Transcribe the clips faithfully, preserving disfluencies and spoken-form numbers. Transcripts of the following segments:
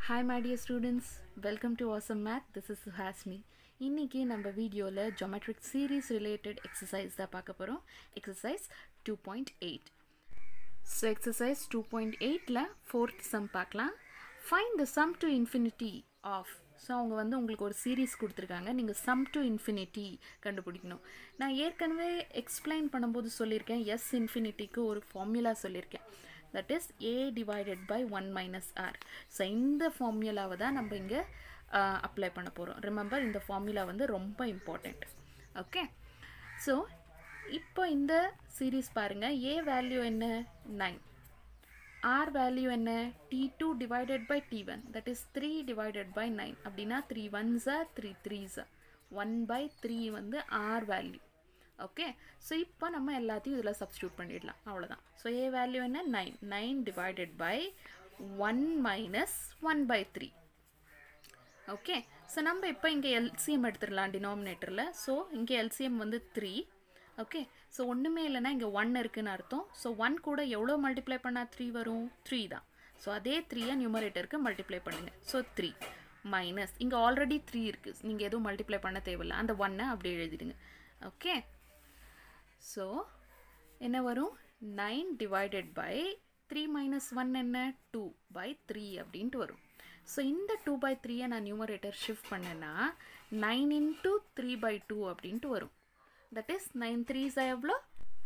Hi my dear students, welcome to Awesome Math. This is Suhasini. இன்னைக்கு நம்ம வீடியோல geometric series related exercise தான் பார்க்க போறோம். Exercise two point eight. So exercise two point eight ல fourth sum பார்க்கலாம். Find the sum to infinity of. So அவங்க வந்து உங்களுக்கு ஒரு series கொடுத்திருக்காங்க. நீங்க sum to infinity கண்டுபிடிக்கணும். நான் ஏற்கனவே explain பண்ணும்போது சொல்லிருக்கேன் s infinityக்கு ஒரு formula சொல்லிருக்கேன். That is a divided by one minus r. So இந்த formula தான் நம்ம இங்க apply பண்ண போறோம். Remember இந்த formula வந்து ரொம்ப important. Okay. So இப்போ இந்த series பாருங்க. a value என்ன nine. r value என்ன t two divided by t one. That is three divided by nine. அப்படினா three ones are three threes. one by three வந்து r value. Okay, so இப்போ நம்ம எல்லாத்தையும் இதுல substitute பண்ணிடலாம் அவ்வளவுதான். So a value என்ன nine. nine divided by one minus one by three. Okay, so நம்ம இப்போ இங்க L C M எடுத்துறலாம் denominatorல. So இங்க L C M வந்து three. Okay, so ஒண்ணுமே இல்லனா இங்க one இருக்குன்னு அர்த்தம். So one கூட எவ்வளவு மல்டிப்ளை பண்ணா three வரும்? three தான். So அதே three ய நியூமரேட்டருக்கு மல்டிப்ளை பண்ணுங்க. So three minus இங்க ஆல்ரெடி three இருக்கு. நீங்க எதுவும் மல்டிப்ளை பண்ண தேவையில்லை. அந்த one ன அப்படியே எழுதிடுங்க. Okay. So, என்ன வரும் nine divided by three minus one என்ன two by three அப்படின்ட்டு வரும். So, இந்த two by three நான் numerator shift பண்ணேன்னா nine into three by two அப்படின்ட்டு வரும். That is nine threes எவ்வளோ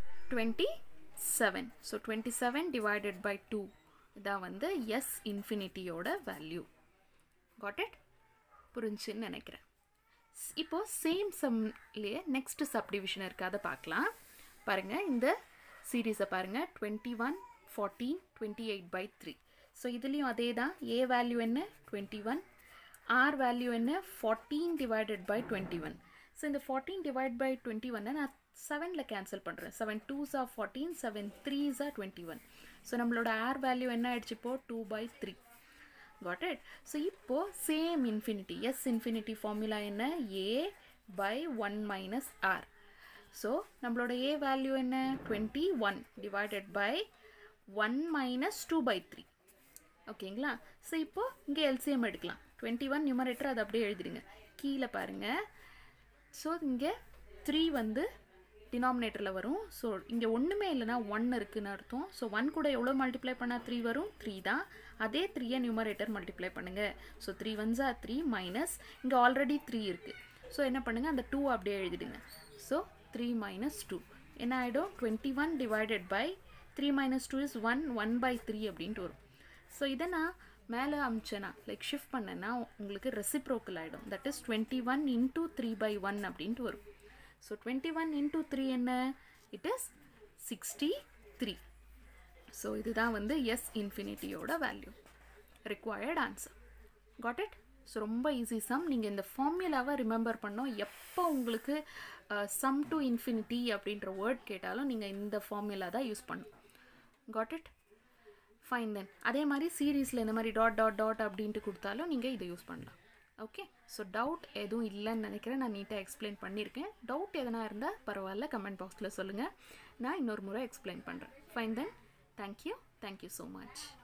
twenty-seven. So, twenty-seven divided by two இதான் வந்து s infinity ஓட value. Got it? புரிஞ்சுன்னு நினைக்கிறேன். இப்போ சேம் சம்லயே நெக்ஸ்ட் சப்டிவிஷன் இருக்கு அத பார்க்கலாம் பாருங்க இந்த சீரிஸை பாருங்க twenty-one fourteen twenty-eight by three so இதுலயும் அதேதான் a வேல்யூ என்ன twenty-one r வேல்யூ என்ன fourteen divided by twenty-one so இந்த fourteen divided by twenty-one நான் seven ல கேன்சல் பண்றேன் seven twos are fourteen seven threes are twenty-one so நம்மளோட r value என்ன ஆயிடுச்சு இப்போ two by three. Got it? So, இப்போ same infinity. S infinity formula என்ன? A by one minus R. So, நம்மளோட A value என்ன? twenty-one divided by one minus two by three. ஓகேங்களா? So, இப்போ இங்க L C M எடுக்கலாம். twenty-one numerator அது அப்படியே எழுதிடுங்க. கீழ பாருங்க. So, இங்க three வந்து denominatorல வரும். So, இங்க ஒண்ணுமே இல்லனா one இருக்குன்னு அர்த்தம். So, one கூட எவ்வளவு மல்டிப்ளை பண்ணா three வரும்? three தான். அதே three ய numerator மல்டிப்ளை பண்ணுங்க. So, three ones are three minus இங்க ஆல்ரெடி three இருக்கு. So, என்ன பண்ணுங்க அந்த two அப்படியே எழுதிடுங்க. So, three minus two. என்ன ஆயிடும்? twenty-one divided by three minus two is one. one by three அப்படின்ட்டு வரும். So, இத நான் மேல அம்ச்சேனா லைக் ஷிஃப்ட் பண்ணேனா உங்களுக்கு ரெசிப்ரோக்கல் ஆயிடும். That is twenty-one into three by one அப்படின்ட்டு வரும். So, twenty-one into three என்ன? It is sixty-three. So, இதுதான் வந்து S infinity ஓட value. Required answer. Got it? So, ரொம்ப easy sum. நீங்க இந்த formulaவை remember பண்ணோம். எப்போ உங்களுக்கு uh, sum to infinity அப்படின்ற word கேட்டாலும் நீங்க இந்த formula தான் யூஸ் பண்ணணும். Got it? Fine then. அதே மாதிரி சீரீஸ்ல இந்த மாதிரி dot dot dot அப்படின்ட்டு கொடுத்தாலும் நீங்க இதை யூஸ் பண்ணலாம். Okay, so doubt எதுவும் இல்லைன்னு நினைக்கிறேன் நான் நீட்டாக எக்ஸ்பிளைன் பண்ணியிருக்கேன் டவுட் எதனா இருந்தால் பரவாயில்ல கமெண்ட் பாக்ஸில் சொல்லுங்கள் நான் இன்னொரு முறை எக்ஸ்பிளைன் பண்ணுறேன் fine then thank you thank you so much